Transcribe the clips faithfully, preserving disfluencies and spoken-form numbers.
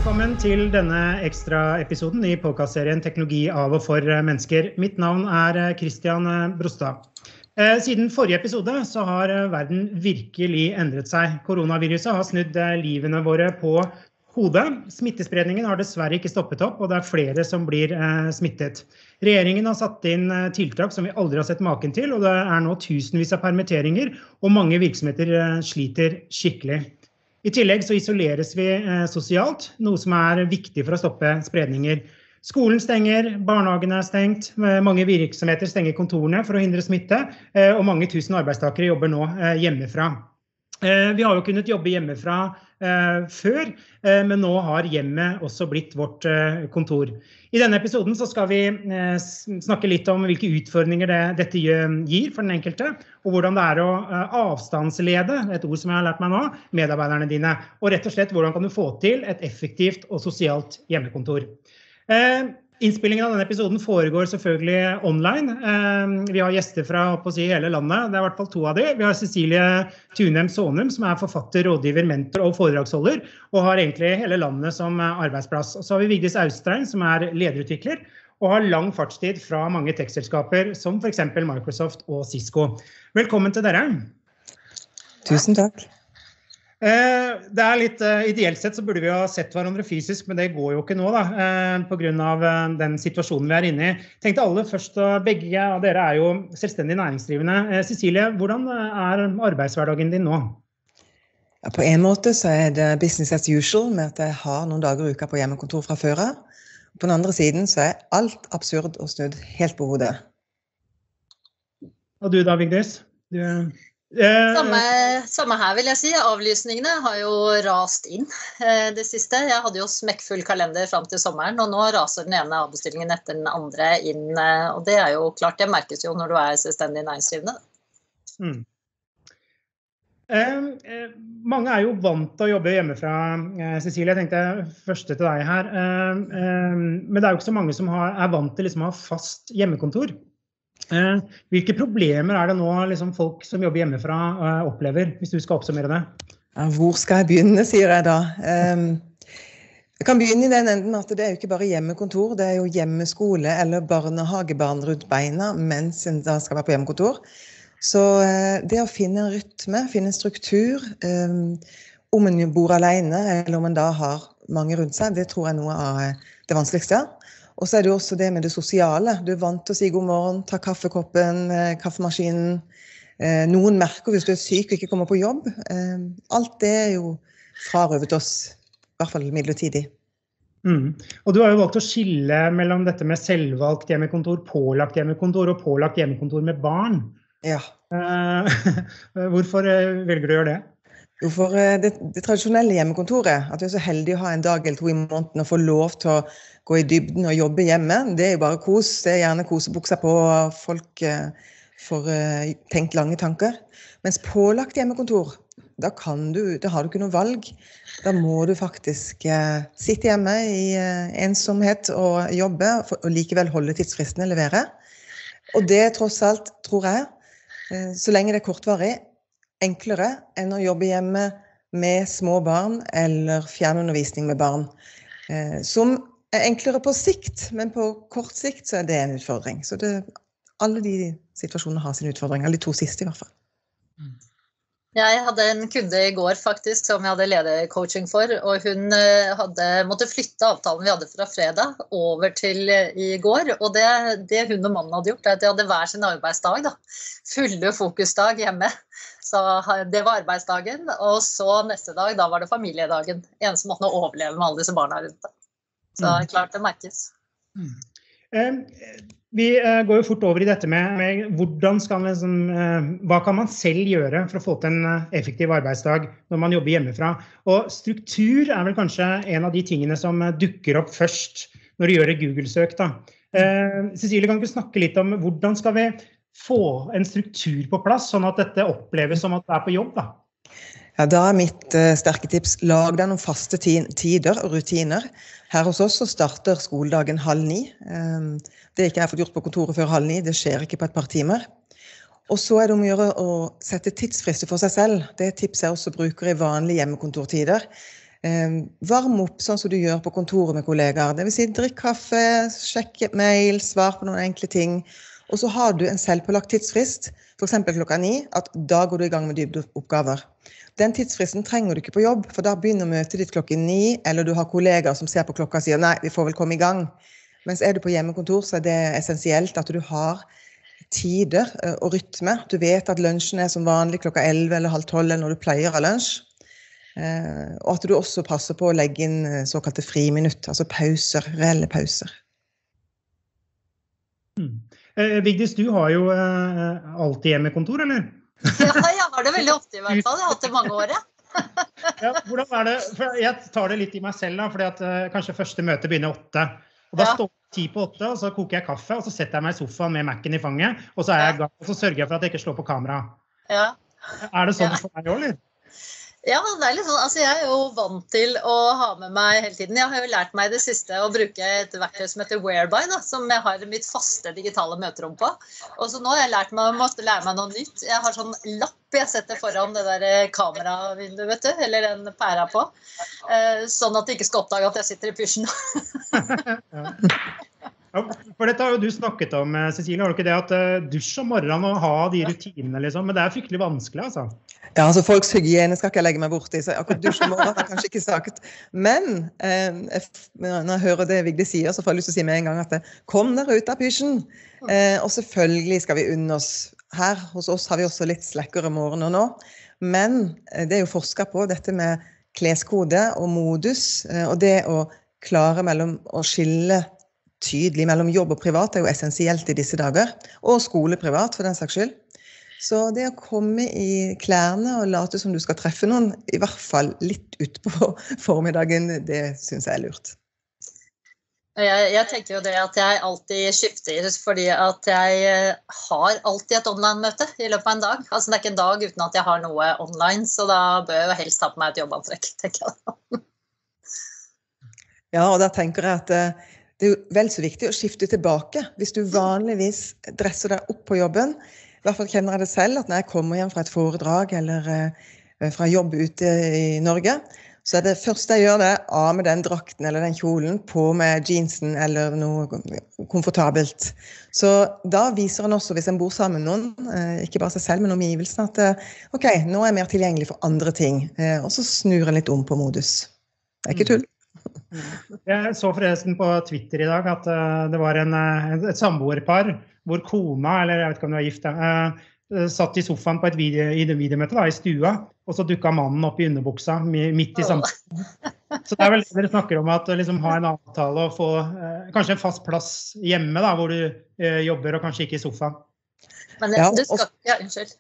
Velkommen til denne ekstra episoden i podcastserien Teknologi av og for mennesker. Mitt navn er Christian Brostad. Siden forrige episode så har verden virkelig endret seg. Koronaviruset har snudd livene våre på hodet. Smittespredningen har dessverre ikke stoppet opp, og det er flere som blir smittet. Regjeringen har satt inn tiltak som vi aldri har sett maken til, og det er nå tusenvis av permitteringer, og mange virksomheter sliter skikkelig. I tillegg så isoleres vi eh, sosialt, noe som er viktig for å stoppe spredninger. Skolen stenger, barnehagene er stengt, mange virksomheter stenger kontorene for å hindre smitte, eh, og mange tusen arbeidstakere jobber nå eh, hjemmefra. Eh, vi har jo kunnet jobbe hjemmefra eh, før, eh, men nå har hjemmet også blitt vårt eh, kontor. I denne episoden så skal vi eh, snakke litt om hvilke utfordringer det, dette gir for den enkelte, og hvordan det er å eh, avstandslede, et ord som jeg har lært meg nå, medarbeiderne dine, og rett og slett hvordan kan du få til et effektivt og sosialt hjemmekontor. Eh, Innspillingen av denne episoden foregår selvfølgelig online. Eh, vi har gjester fra på å si, hele landet, det er i hvert fall to av de. Vi har Cecilie Tunem Sånum, som er forfatter, rådgiver, mentor og foredragsholder, og har egentlig hele landet som arbeidsplass. Og så har vi Vigdis Austrein, som er lederutvikler, og har lang fartstid fra mange tekstselskaper, som for eksempel Microsoft og Cisco. Velkommen til dere. Tusen takk. Det er litt, ideelt sett så burde vi ha sett hverandre fysisk, men det går jo ikke nå da, på grunn av den situasjonen vi er inne i. Tenkte alle først, begge av dere er jo selvstendig næringsdrivende. Cecilie, hvordan er arbeidshverdagen din nå? Ja, på en måte så er det business as usual, med at jeg har noen dager i uka på hjemmekontor fra før av. På den andre siden så er alt absurd og snudd helt på hodet. Og du da, Vigdis? Du... Samme, samme her vil jeg si. Avlysningene har jo rast inn eh, det siste. Jeg hadde jo smekkfull kalender frem til sommeren, og nå raser den ene avbestillingen etter den andre inn. Eh, og det er jo klart, det merkes jo når du er selvstendig næringsdrivende. Mm. Eh, eh, mange er jo vant til å jobbe hjemmefra, eh, Cecilie. Jeg tenkte første til deg her. Eh, eh, men det er jo ikke så mange som har, er vant til liksom, å ha fast hjemmekontor. Eh, hvilke problemer er det nå liksom, folk som jobber hjemmefra eh, opplever, hvis du skal oppsummere det? Ja, hvor skal jeg begynne, sier jeg da. Um, jeg kan begynne i den enden at det er jo ikke bare hjemmekontor, det er jo hjemmeskole eller barnehagebarn rundt beina mens en da skal være på hjemmekontor. Så uh, det å finne en rytme, finne en struktur, um, om en bor alene eller om en da har mange rundt seg, det tror jeg er noe av det vanskeligste. Og så er det jo også det med det sosiale. Du er vant til å si god morgen, ta kaffekoppen, kaffemaskinen. Noen merker hvis du er syk og ikke kommer på jobb. Alt det er jo frarøvet oss, i hvert fall midlertidig. Mm. Og du har jo valgt å skille mellom dette med selvvalgt hjemmekontor, pålagt hjemmekontor og pålagt hjemmekontor med barn. Ja. Hvorfor velger du å gjøre det? Jo, for det, det tradisjonelle hjemmekontoret, at du er så heldig å ha en dag eller to i måneden og få lov til å gå i dybden og jobbe hjemme, det er jo bare kos. Det er gjerne kosebukser på, og folk eh, får eh, tenkt lange tanker. Mens pålagt hjemmekontor, da, kan du, da har du ikke noe valg. Da må du faktisk eh, sitte hjemme i eh, ensomhet og jobbe, for, og likevel holde tidsfristene levere. Og det er tross alt, tror jeg, eh, så lenge det er kortvarig, enklere enn å jobbe hjemme med små barn eller fjernundervisning med barn. Eh, som er enklere på sikt, men på kort sikt så er det en utfordring. Så det, alle de situasjonene har sin utfordring, eller de to siste i hvert fall. Jeg hadde en kunde i går faktisk, som jeg hadde ledercoaching for, og hun hadde måttet flytte avtalen vi hadde fra fredag over til i går, og det, det hun og mannen hadde gjort, er at de hadde hver sin arbeidsdag, da. Fulle fokusdag hjemme. Så det var arbeidsdagen, og så neste dag, da var det familiedagen. En som måtte overleve med alle disse barna rundt det. Så mm. klart det merkes. Mm. Eh, vi eh, går jo fort over i dette med, med hvordan skal man, liksom, eh, hva kan man selv gjøre for å få til en effektiv arbeidsdag når man jobber hjemmefra. Og struktur er vel kanskje en av de tingene som dukker opp først når du gjør et Google-søk. Da. Eh, Cecilie, kan du snakke litt om hvordan skal vi få en struktur på plass, sånn at dette oppleves som at det er på jobb da? Ja, da er mitt uh, sterke tips, lag deg noen faste tider og rutiner. Her hos oss så starter skoledagen halv ni. Um, det er ikke jeg fått gjort på kontoret før halv ni, det skjer ikke på et par timer. Og så er det om å gjøre å sette tidsfrister for seg selv. Det tipset jeg også bruker i vanlige hjemmekontortider. Eh, varm opp sånn som du gjør på kontoret med kollegaer. Det vil si, drikk kaffe, sjekk mail, svar på noen enkle ting. Og så har du en selvpålagt tidsfrist, for eksempel klokka ni, at da går du i gang med dybdeoppgaver. Den tidsfristen trenger du ikke på jobb, for da begynner møtet ditt klokken ni, eller du har kollegaer som ser på klokka og sier, nei, vi får vel komme i gang. Mens er du på hjemmekontor, så er det essensielt at du har tider og rytme. Du vet at lunsjen er som vanlig klokka elleve eller halv tolv, eller når du pleier av lunsj. Eh, og at du også passer på å legge inn såkalte friminutt, altså pauser, reelle pauser. Hmm. Eh, Vigdis, du har jo eh, alltid hjemmekontor, eller? Ja, jeg har det veldig ofte i hvert fall. Jeg har hatt det mange år, ja. Ja, hvordan er det? For jeg tar det litt i meg selv da, fordi at eh, kanskje første møte begynner åtte. Og da ja. Står jeg ti på åtte, og så koker jeg kaffe, og så setter jeg meg i sofaen med Mac'en i fanget, og så, er jeg, og så sørger jeg for at jeg ikke slår på kamera. Ja. Er det sånn ja. For deg også, eller? Ja, det er litt sånn, altså jeg er jo vant til å ha med meg hele tiden. Jeg har jo lært meg det siste å bruke et verktøy som heter Whereby, da, som jeg har mitt faste digitale møterom på. Og så nå har jeg lært meg å måtte lære meg noe nytt. Jeg har sånn lapp jeg setter foran det der kameravinduet, vet du, eller den pæra på, sånn at de ikke skal oppdage at jeg sitter i pysjen. Ja. Ja, for dette har jo du snakket om, Cecilie, har du ikke det at dusj om morgenen og ha de rutinene, liksom, men det er fryktelig vanskelig, altså. Ja, altså folks hygiene skal ikke jeg legge meg bort i, så akkurat dusj om morgenen har jeg kanskje ikke sagt. Men eh, når jeg hører det Vigdis sier, så får jeg lyst til å si med en gang at kom der ut av pysjen. Eh, og selvfølgelig skal vi unne oss. Her hos oss har vi også litt slekkere morgener nå. Men eh, det er jo forsket på dette med kleskode og modus, eh, og det å klare mellom å skille tydelig mellom jobb og privat er jo essensielt i disse dager, og skole privat for den saks skyld. Så det å komme i klærne og late som du skal treffe noen, i hvert fall litt ut på formiddagen, det synes jeg er lurt. Jeg, jeg tenker jo det at jeg alltid skifter, fordi at jeg har alltid et online-møte i løpet av en dag. Altså det er ikke en dag uten at jeg har noe online, så da bør jeg jo helst ha på meg et jobbantrekk, tenker jeg. Ja, og da tenker jeg at det er jo vel så viktig å skifte tilbake. Hvis du vanligvis dresser deg opp på jobben, i hvert fall kjenner jeg det selv, at når jeg kommer hjem fra et foredrag eller eh, fra jobb ute i Norge, så er det første jeg gjør det, av med den drakten eller den kjolen, på med jeansen eller noe komfortabelt. Så da viser han også, hvis en bor sammen med noen, eh, ikke bare seg selv, men omgivelsen, at eh, ok, nå er jeg mer tilgjengelig for andre ting, eh, og så snur en litt om på modus. Det er ikke tull. Jeg så forresten på Twitter i dag at uh, det var en, uh, et samboerpar hvor kona, eller jeg vet ikke om det var gift, uh, satt i sofaen på et video, i det videomøtet da, i stua, og så dukket mannen opp i underbuksa midt i samtalen. Så det er vel det dere snakker om, at liksom, ha en avtale og få uh, kanskje en fast plass hjemme da, hvor du uh, jobber og kanskje ikke i sofaen. Men det, du skal, ja, unnskyld.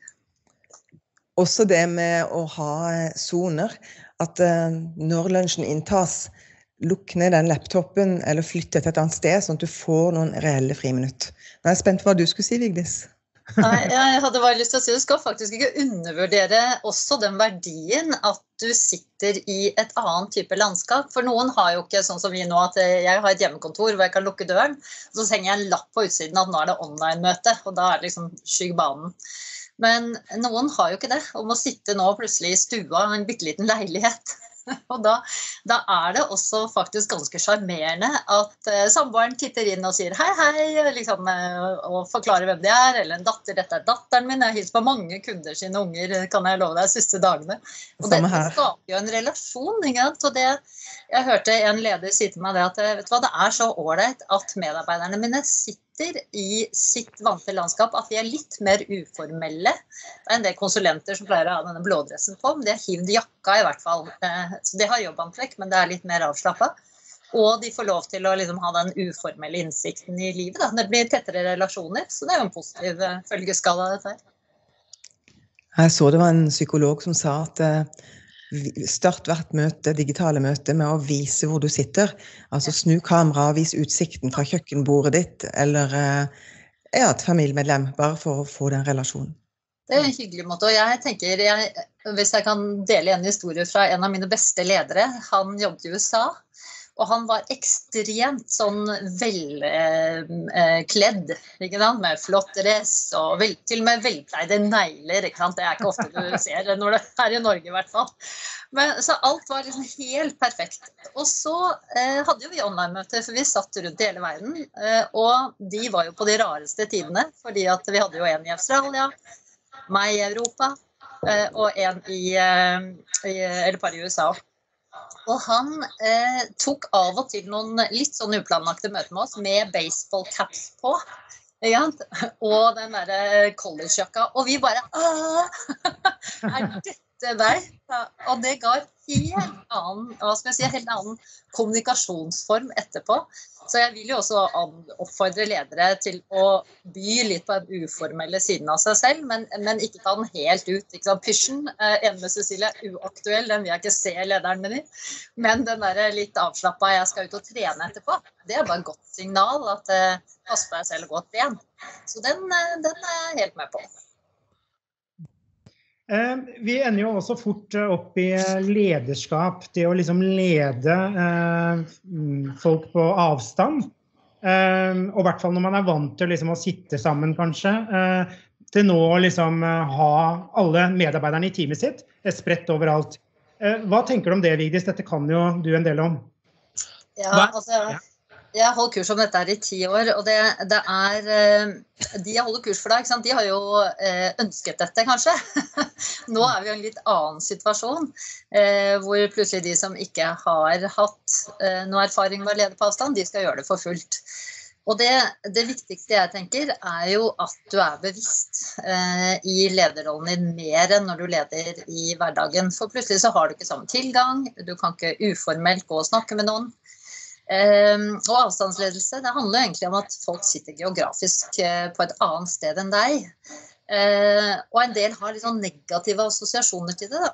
Også det med å ha zoner, at uh, når lunsjen inntas, lukk ned den laptopen eller flytte til et annet sted, sånn at du får noen reelle friminutt. Nå er jeg spent på hva du skulle si, Vigdis. Nei, jeg hadde bare lyst til å si, du skal faktisk ikke undervurdere også den verdien at du sitter i et annet type landskap. For noen har jo ikke sånn som vi nå, at jeg har et hjemmekontor hvor jeg kan lukke døren, så henger jeg en lapp på utsiden at nå er det online-møte, og da er det liksom skygg banen. Men noen har jo ikke det, og må sitte nå plutselig i stua i en bitteliten leilighet. Og da, da er det også faktisk ganske charmerende at uh, samboeren titter inn og sier hei, hei, liksom, uh, og forklarer hvem de er, eller en datter, dette er datteren min, jeg hilser på mange kunder sine unger, kan jeg love deg, de siste dagene. Og det, det skaper jo en relasjon, ikke sant? Og det, jeg hørte en leder si til meg det at, vet du hva, det er så ordentlig at medarbeiderne mine sitter i sitt vante landskap, at de er litt mer uformelle. Det er en del konsulenter som pleier å ha denne blådressen på, men de har hivd jakka i hvert fall. Så de har jobbantrekk, men det er litt mer avslappet. Og de får lov til å liksom ha den uformelle innsikten i livet. Da. Det blir tettere relasjoner, så det er jo en positiv følgeskala av dette her. Jeg så det var en psykolog som sa at start hvert møte, digitale møte, med å vise hvor du sitter. Altså snu kamera, vis utsikten fra kjøkkenbordet ditt, eller ja, et familiemedlem, bare for å få den relasjonen. Det er en hyggelig måte, og jeg tenker, jeg hvis jeg kan dele en historie fra en av mine beste ledere, han jobbet i U S A, og han var ekstremt sånn velkledd, ikke sant, med flott dress og vel, til og med velpleide negler, ikke sant, det er ikke ofte du ser det når det er i Norge i hvert fall. Men, så alt var liksom helt perfekt. Og så eh, hadde jo vi online-møter, for vi satt rundt i hele verden, eh, og de var jo på de rareste tidene, fordi at vi hadde jo en i Australia, meg i Europa, eh, og en i, eh, i, eller par i U S A. Og han eh, tok av og til noen litt sånn uplanlagte møter med oss med baseball caps på, ja, og den der collegejakka, og vi bare, er dette deg? Ja, og det ga helt annen, hva skal jeg si, helt annen kommunikasjonsform etterpå. Så jeg vil jo også oppfordre ledere til å by litt på den uformelle siden av seg selv, men, men ikke ta den helt ut. Ikke sant? Pysjen, enig med Cecilie, uaktuell, den vil jeg ikke se lederen min i. Men den der litt avslappet, jeg skal ut og trene etterpå, det er bare et godt signal at eh, pass på deg selv og gå og tren. Så den, den er jeg helt med på. Vi ender jo også fort opp i lederskap, det å liksom lede eh, folk på avstand, eh, og i hvert fall når man er vant til liksom å sitte sammen kanskje, eh, til nå å liksom ha alle medarbeiderne i teamet sitt, spredt overalt. Eh, hva tenker du om det, Vigdis? Dette kan jo du en del om. Ja, altså... Ja. Jeg har holdt kurs om dette her i ti år, og det, det er, de jeg holder kurs for deg, ikke sant? De har jo ønsket dette kanskje. Nå er vi i en litt annen situasjon, hvor plutselig de som ikke har hatt noe erfaring med å lede på avstand, de skal gjøre det for fullt. Og det, det viktigste jeg tenker er jo at du er bevisst eh, i lederrollen din mer enn når du leder i hverdagen. For plutselig så har du ikke samme tilgang, du kan ikke uformelt gå og snakke med noen. Um, og avstandsledelse, det handler egentlig om at folk sitter geografisk uh, på et annet sted enn deg. Uh, og en del har litt sånn negative assosiasjoner til det, da.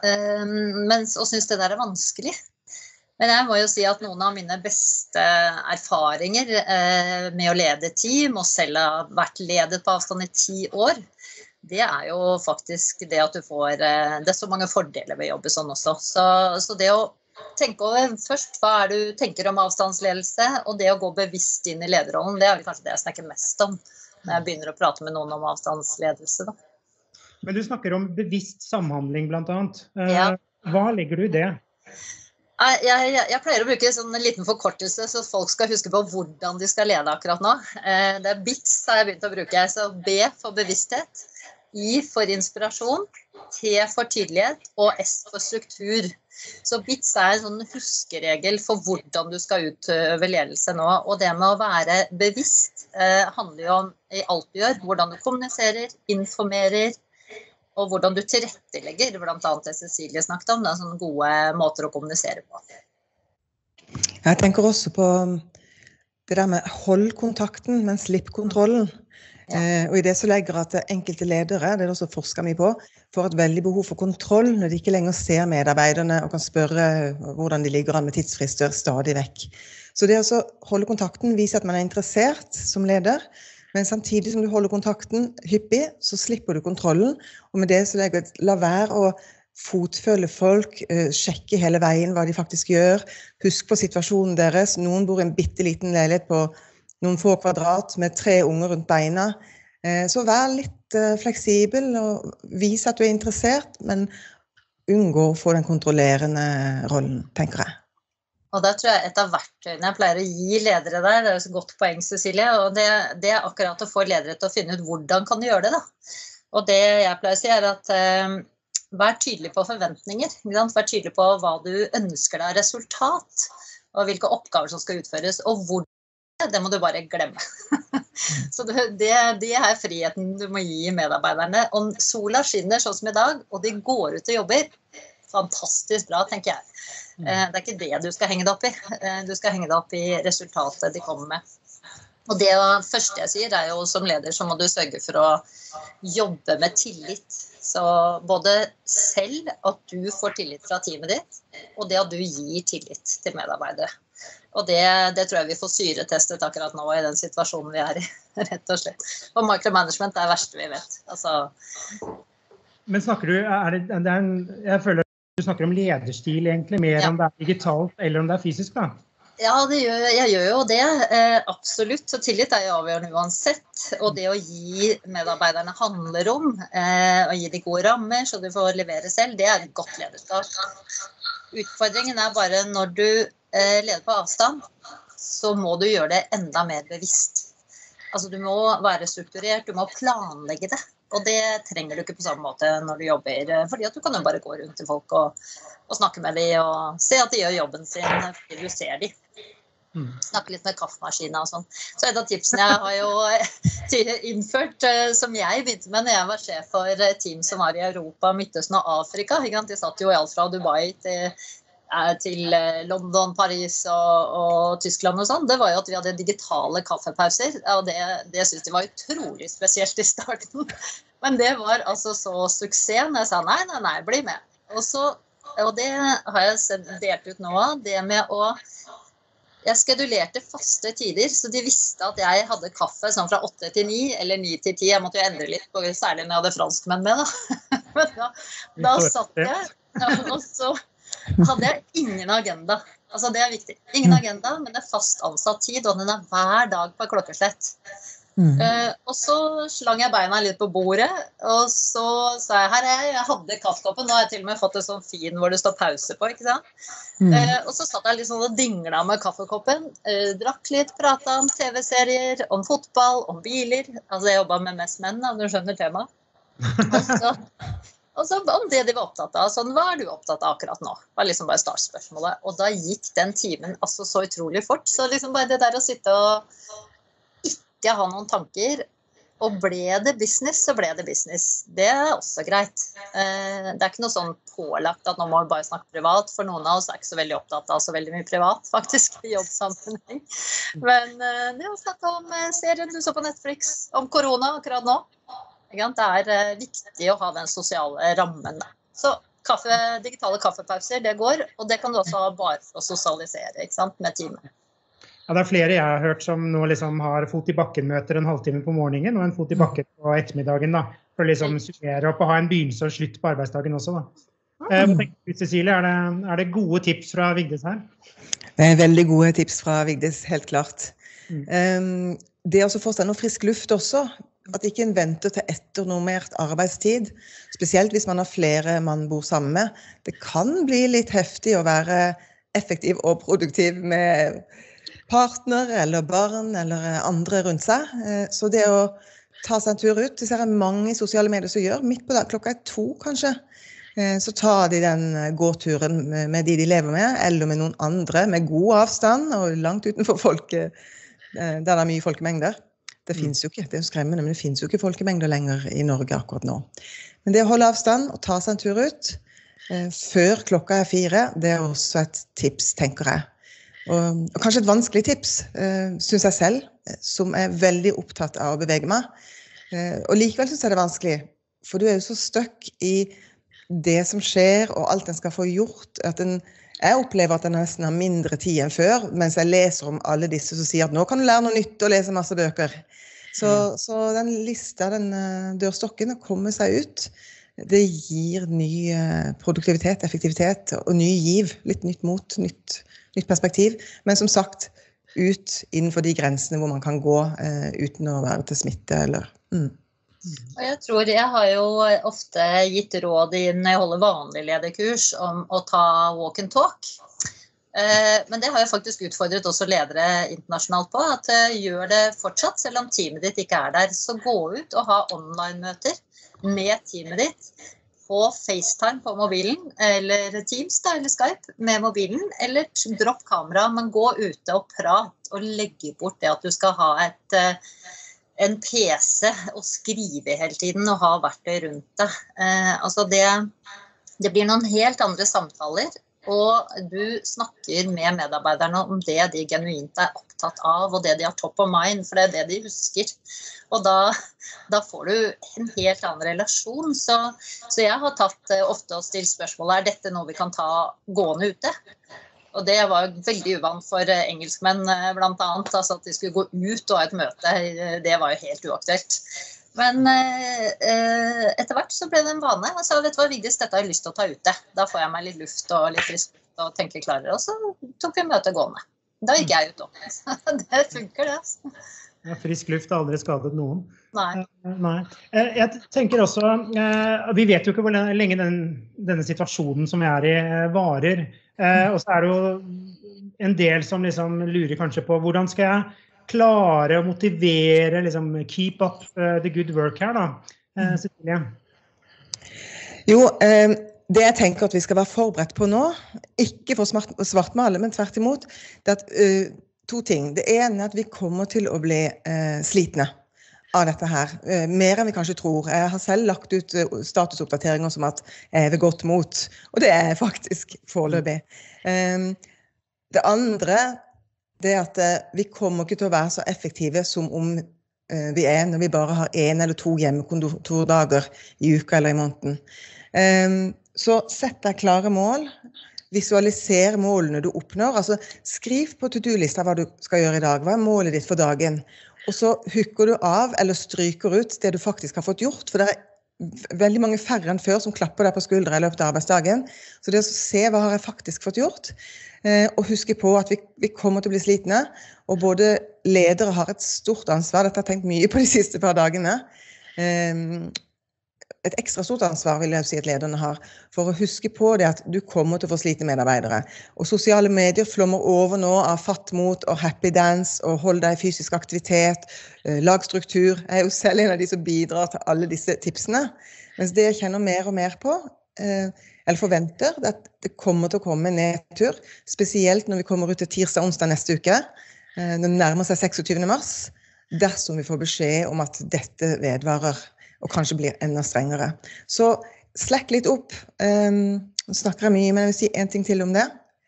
Um, mens, og synes det der er vanskelig. Men jeg må jo si at noen av mine beste erfaringer uh, med å lede team, og selv har vært ledet på avstand i ti år, det er jo faktisk det at du får, uh, det er så mange fordeler ved å jobbe sånn også. Så, så det å tenk over først hva er du tenker om avstandsledelse, og det å gå bevisst inn i lederrollen, det er vel kanskje det jeg snakker mest om når jeg begynner å prate med noen om avstandsledelse. Da. Men du snakker om bevisst samhandling blant annet. Ja. Hva legger du i det? Jeg, jeg, jeg pleier å bruke sånn en liten forkortelse så folk skal huske på hvordan de skal lede akkurat nå. Det er B I T S har jeg begynt å bruke, så B for bevissthet, I for inspirasjon, T for tydelighet og S for struktur. Så B I T S er en sånn huskeregel for hvordan du skal utøve ledelse nå, og det med å være bevisst eh, handler jo om i alt du gjør, hvordan du kommuniserer, informerer, og hvordan du tilrettelegger, blant annet det Cecilie snakket om, det er sånne gode måter å kommunisere på. Jeg tenker også på det der med hold kontakten, men slipp kontrollen. Ja. Eh, og i det så legger at enkelte ledere, det er også forsker vi på, får et veldig behov for kontroll når de ikke lenger ser medarbeiderne og kan spørre hvordan de ligger an med tidsfrister stadig vekk. Så det er altså holde kontakten, vise at man er interessert som leder, men samtidig som du holder kontakten hyppig, så slipper du kontrollen, og med det så legger jeg la være å fotfølge folk, uh, sjekke hele veien hva de faktisk gjør, husk på situasjonen deres, noen bor i en bitteliten leilighet på noen få kvadrat med tre unger rundt beina. Så vær litt fleksibel og vis at du er interessert, men unngå å få den kontrollerende rollen, tenker jeg. Og der tror jeg et av verktøyene jeg pleier å gi ledere der, det er jo så godt poeng, Cecilie, og det, det er akkurat å få ledere til å finne ut hvordan kan du gjøre det da. Og det jeg pleier å si er at eh, vær tydelig på forventninger, ikke sant? Vær tydelig på hva du ønsker deg resultat, og hvilke oppgaver som skal utføres, og hvor det må du bare glemme. Så det, det, det er friheten du må gi medarbeiderne. Om sola skinner sånn som i dag, og de går ut og jobber, fantastisk bra, tenker jeg. Det er ikke det du skal henge deg opp i. Du skal henge deg opp i resultatet de kommer med. Og det første jeg sier er jo som leder så må du sørge for å jobbe med tillit. Så både selv at du får tillit fra teamet ditt, og det at du gir tillit til medarbeidere. Og det, det tror jeg vi får syretestet akkurat nå i den situasjonen vi er i, rett og slett. Og micromanagement er det verste vi vet. Altså, Men snakker du, er det, det er en, jeg føler du snakker om lederstil egentlig, mer ja. Om det er digitalt eller om det er fysisk da? Ja, det gjør, jeg gjør jo det, eh, absolutt. Så tillit er jo avgjørende uansett. Og det å gi medarbeiderne handlerom, eh, og gi de gode rammer så du får levere selv, det er et godt lederskap. Utfordringen er bare når du eh, leder på avstand, så må du gjøre det enda mer bevisst. Altså du må være strukturert, du må planlegge det. Og det trenger du ikke på samme måte når du jobber, fordi at du kan jo bare gå rundt til folk og, og snakke med dem og se at de gjør jobben sin, fordi du ser dem. Snakke litt med kaffemaskinen og sånn. Så et av tipsene jeg har jo innført, som jeg begynte med når jeg var sjef for team som var i Europa, Midtøsten og Afrika. De satt jo i alt fra Dubai til, til London, Paris og, og Tyskland og sånn. Det var jo at vi hadde digitale kaffepauser, og det, det synes de var utrolig spesielt i starten. Men det var altså så suksess når jeg sa nei, nei, nei, bli med. Og, så, og det har jeg delt ut nå, det med å Jeg skedulerte faste tider, så de visste at jeg hadde kaffe sånn fra åtte til ni, eller ni til ti. Jeg måtte jo endre litt, særlig når jeg hadde franskmenn med. Da, Men da, da satt jeg, og så hadde jeg ingen agenda. Altså det er viktig. Ingen agenda, men det er fast ansatt tid, og den er hver dag på klokkeslett. Mm. Uh, og så slang jeg beina litt på bordet, og så sa jeg, her er jeg, jeg hadde kaffekoppen, nå har jeg til og med fått en sånn fin hvor det står pause på, ikke sant? Mm. Uh, og så satt jeg liksom og dingla med kaffekoppen, uh, drakk litt, pratet om tv-serier, om fotball, om biler, altså jeg jobbet med mest menn, du skjønner tema. Og så, og så om det de var opptatt av, sånn, hva er du opptatt av akkurat nå? Det var liksom bare startspørsmålet, og da gikk den timen altså så utrolig fort, så liksom bare det der å sitte og jeg har noen tanker, og ble det business, så ble det business. Det er også greit. Det er ikke noe sånn pålagt at nå må vi bare snakke privat, for noen av oss er ikke så veldig opptatt av så veldig mye privat, faktisk, i jobbsammenheng. Men det å snakke om serien du så på Netflix, om korona akkurat nå, det er viktig å ha den sosiale rammen. Så kaffe, digitale kaffepauser, det går, og det kan du også ha bare for å sosialisere, ikke sant, med teamet. Ja, det er flere jeg har hørt som nå liksom har fot i bakken-møter en halvtime på morgenen og en fot i bakken på ettermiddagen da, for å liksom summere opp og ha en begynnelse og slutt på arbeidsdagen også da. Hva tenker du, Cecilie? Er det, er det gode tips fra Vigdis her? Det er veldig gode tips fra Vigdis, helt klart. Mm. Um, det er også fortsatt noe frisk luft også, at ikke en venter til etternormert arbeidstid, spesielt hvis man har flere man bor sammen med. Det kan bli litt heftig å være effektiv og produktiv med partner eller barn eller andre rundt seg. Så det å ta seg en tur ut, det ser jeg mange sosiale medier som gjør, midt på dag, klokka er to kanskje, så tar de den gåturen med de de lever med, eller med noen andre, med god avstand og langt utenfor folket, der det er mye folkemengder. Det finnes jo ikke, det er jo skremmende, men det finnes jo ikke folkemengder lenger i Norge akkurat nå. Men det å holde avstand og ta seg en tur ut, før klokka er fire, det er også et tips, tenker jeg. Og, og kanskje et vanskelig tips, uh, synes jeg selv, som er veldig opptatt av å bevege meg. Uh, og likevel synes jeg det er vanskelig, for du er jo så støkk i det som skjer, og alt en skal få gjort, at en, jeg opplever at jeg nesten har mindre tid enn før, mens jeg leser om alle disse som sier at nå kan du lære noe nytt og lese masse bøker. Så, mm. så den lista, den uh, dørstokken, å komme seg ut, det gir ny uh, produktivitet, effektivitet og ny giv, litt nytt mot, nytt nytt perspektiv, men som sagt, ut innenfor de grensene hvor man kan gå eh, uten å være til smitte. Eller, mm. Og jeg tror jeg har jo ofte gitt råd i når jeg holder vanlig lederkurs om å ta walk and talk. Eh, men det har jeg faktisk utfordret også ledere internasjonalt på, at eh, gjør det fortsatt, selv om teamet ditt ikke er der. Så gå ut og ha online-møter med teamet ditt, på FaceTime på mobilen, eller Teams da, eller Skype med mobilen, eller dropp kamera, men gå ute og prat og legge bort det at du skal ha et, en P C og skrive hele tiden og ha verktøy rundt det. Eh, altså det, det blir noen helt andre samtaler, og du snakker med medarbeiderne om det de genuint er opptatt av, og det de har top of mind, for det er det de husker. Og da, da får du en helt annen relasjon. Så, så jeg har tatt ofte og stilt spørsmålet, er dette noe vi kan ta gående ute? Og det var veldig uvant for engelskmenn blant annet, altså at de skulle gå ut og ha et møte, det var jo helt uaktuelt. Men eh, etter hvert så ble det en vane. Jeg sa, vet du hva, Vigdis, dette har jeg lyst til å ta ute. Da får jeg meg litt luft og litt frisk og tenker klarere. Og så tok vi møtet gående. Da gikk jeg ut også. Det funker det. Altså. Ja, frisk luft har aldri skadet noen. Nei. Nei. Jeg tenker også, vi vet jo ikke hvor lenge den, denne situasjonen som vi er i varer. Og så er det jo en del som liksom lurer kanskje på hvordan skal jeg klare å motivere, liksom, keep up uh, the good work her da, uh, Cecilie? Jo, eh, det jeg tenker at vi skal være forberedt på nå, ikke for svartmale, men tvert imot, det er at, uh, to ting. Det ene er at vi kommer til å bli uh, slitne av dette her, uh, mer enn vi kanskje tror. Jeg har selv lagt ut uh, statusoppdateringer som at jeg er ved godt mot, og det er faktisk foreløpig. Um, det andre det er at eh, vi kommer ikke til å være så effektive som om eh, vi er når vi bare har en eller to hjemmekontordager i uka eller i måneden. Um, så sett deg klare mål, visualiser målene du oppnår, altså skriv på to-do-lista hva du skal gjøre i dag, hva er målet ditt for dagen, og så hukker du av eller stryker ut det du faktisk har fått gjort, for det er veldig mange færre enn før som klapper deg på skuldre i løpet av arbeidsdagen, så det er å se hva har jeg faktisk fått gjort, og huske på at vi, vi kommer til å bli slitne, og både ledere har et stort ansvar, dette har jeg tenkt mye på de siste par dagene, et ekstra stort ansvar vil jeg si at lederne har, for å huske på det at du kommer til å få slitne medarbeidere. Og sosiale medier flommer over nå av fattmot og happy dance, og hold deg i fysisk aktivitet, lagstruktur. Jeg er jo selv en av de som bidrar til alle disse tipsene, mens det jeg kjenner mer og mer på, eller forventer, det at det kommer til å komme en nedtur, spesielt når vi kommer ut til tirsdag, onsdag neste uke, når det nærmer seg seksogtyvende mars, dersom vi får beskjed om at dette vedvarer, og kanskje blir enda strengere. Så slekk litt opp, um, snakker jeg mye, men jeg vil si en ting til om det.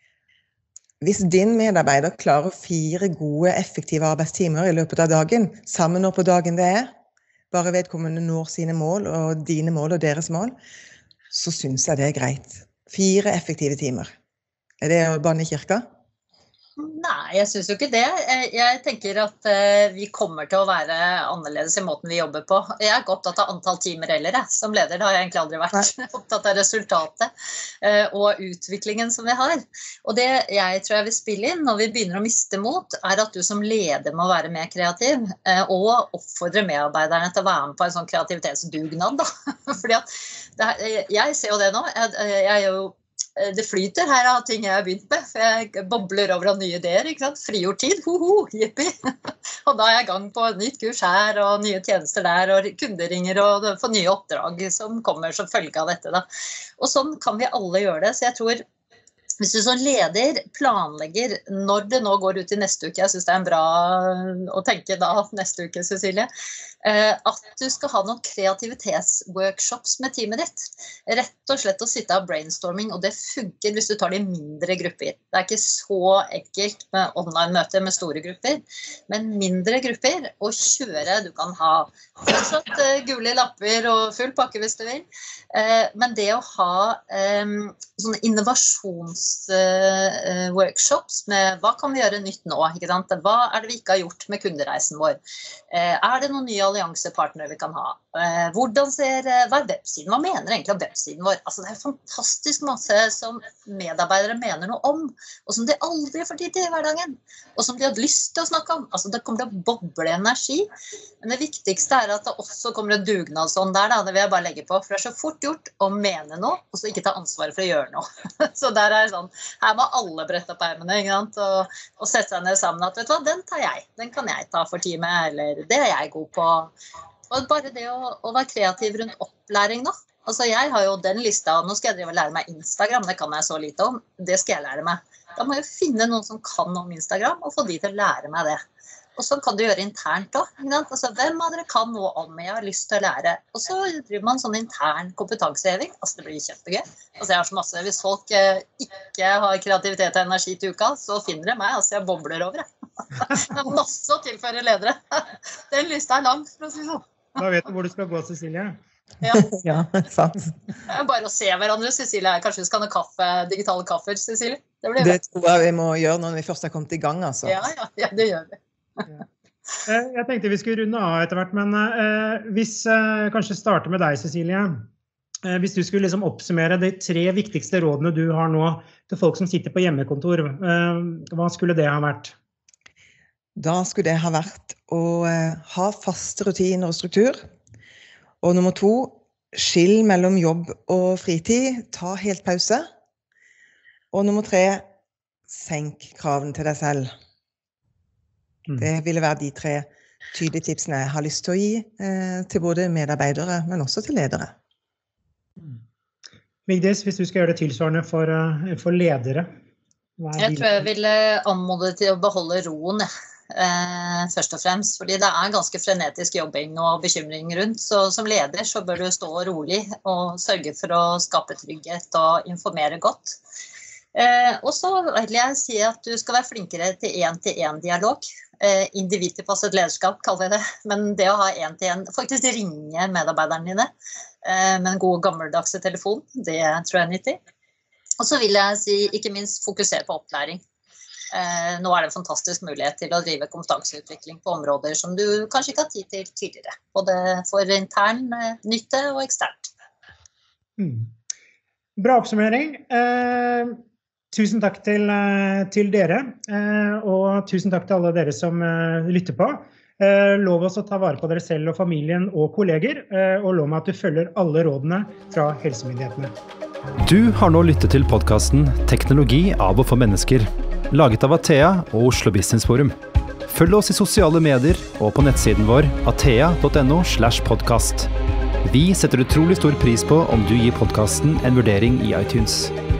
Hvis din medarbeider klarer fire gode, effektive arbeidstimer i løpet av dagen, samme når på dagen det er, bare vedkommende når sine mål, og dine mål og deres mål, så synes jeg det er greit. Fire effektive timer. Er det å banne i kirka? Nei, jeg synes jo ikke det. Jeg tenker at vi kommer til å være annerledes i måten vi jobber på. Jeg er ikke opptatt av antall timer heller, jeg. Som leder har jeg egentlig aldri vært Nei. Opptatt av resultatet og utviklingen som vi har. Og det jeg tror jeg vil spille inn når vi begynner å miste mot, er at du som leder må være mer kreativ og oppfordre medarbeiderne til å være med på en sånn kreativitetsdugnad. Da. Fordi at det er, jeg ser jo det nå. Jeg, jeg er jo det flyter her av ting jeg har begynt med, for jeg bobler over av nye ideer, ikke sant? Frigjort tid, ho-ho, jippi. Og da er jeg i gang på nytt kurs her, og nye tjenester der, og kunderinger, og får nye oppdrag som kommer som følge av dette. Da. Og sånn kan vi alle gjøre det, så jeg tror, hvis du som leder planlegger når det nå går ut i neste uke, jeg synes det er en bra å tenke da neste uke, Cecilie, at du skal ha noen kreativitetsworkshops med teamet ditt. Rett og slett å sitte av brainstorming, og det funker hvis du tar det i mindre grupper. Det er ikke så enkelt med online-møter med store grupper, men mindre grupper, og kjøre, du kan ha fortsatt gule lapper og full pakke hvis du vil, men det å ha sånne innovasjons Uh, workshops med hva kan vi gjøre nytt nå, ikke sant? Hva er det vi ikke har gjort med kundereisen vår? Uh, er det noen nye alliansepartnere vi kan ha? Uh, hvordan ser, uh, hva er websiden? Hva mener egentlig om websiden vår? Altså, det er fantastisk masse som medarbeidere mener noe om, og som de aldri får tid til i hverdagen, og som de har lyst til å snakke om. Altså, det kommer til å boble energi, men det viktigste er at det også kommer en dugnadsånd der, da. Det vil jeg bare legge på, for det er så fort gjort å mene noe, og så ikke ta ansvaret for å gjøre noe. Så der er sånn, her må alle brette opp ermene, ikke sant? Og, og sette seg ned sammen at, vet du hva, den tar jeg, den kan jeg ta for teamet, eller det er jeg god på. Og bare det å, å være kreativ rundt opplæring nå. Altså jeg har jo den lista, nå skal jeg drive og lære meg Instagram, det kan jeg så lite om, det skal jeg lære meg. Da må jeg finne noen som kan om Instagram, og få de til å lære meg det. Og sånn kan du gjøre internt også. Altså, hvem av dere kan noe om jeg har lyst til å lære? Og så driver man sånn intern kompetanseheving. Altså, det blir kjempegøy. Altså, jeg har så masse, hvis folk eh, ikke har kreativitet og energi til uka, så finner de meg. Altså, jeg bobler over. Det er masse å tilføre ledere. Den lista er lang, for å si sånn. Da vet du hvor du skal gå, Cecilie. Ja, ja, sant. Det er bare å se hverandre, Cecilie. Kanskje vi skal ha kaffe, digitale kaffer, Cecilie? Det, det tror jeg vi må gjøre når vi først har kommet i gang, altså. Ja, ja, ja det gjør vi. Ja. Jeg tenkte vi skulle runde av etter hvert, men eh, hvis eh, kanskje starte med deg, Cecilie. Eh, hvis du skulle liksom oppsummere de tre viktigste rådene du har nå til folk som sitter på hjemmekontor, eh, hva skulle det ha vært? Da skulle det ha vært å eh, ha faste rutiner og struktur. Og nummer to, skill mellom jobb og fritid, ta helt pause. Og nummer tre, senk kravene til deg selv. Det ville være de tre tydelige tipsene jeg har lyst til å gi eh, til både medarbeidere, men også til ledere. Vigdis, hvis du skal gjøre det tilsvarende for, uh, for ledere? Jeg tror jeg ville anmode til å beholde roen, eh, først og fremst, fordi det er ganske frenetisk jobbing og bekymring rundt, så som leder så bør du stå rolig og sørge for å skape trygghet og informere godt. Eh, og så vil jeg si at du skal være flinkere til en-til-en-dialog. Eh, individtilpasset lederskap, kaller vi det. Men det å ha en-til-en, faktisk ringe medarbeiderne dine eh, med en god gammeldagse telefon, det tror jeg er nyttig. Og så vil jeg si, ikke minst, fokusere på opplæring. Eh, nå er det en fantastisk mulighet til å drive kompetanseutvikling på områder som du kanskje ikke har tid til tidligere. Både for intern eh, nytte og eksternt. Mm. Bra oppsummering. Eh... Tusen takk til, til dere, og tusen takk til alle dere som lytter på. Lov oss å ta vare på dere selv og familien og kolleger, og lov meg at du følger alle rådene fra helsemyndighetene. Du har nå lyttet til podcasten Teknologi av og for mennesker, laget av Athea og Oslo Business Forum. Følg oss i sosiale medier og på nettsiden vår athea punktum no slash podcast. Vi setter utrolig stor pris på om du gir podcasten en vurdering i iTunes.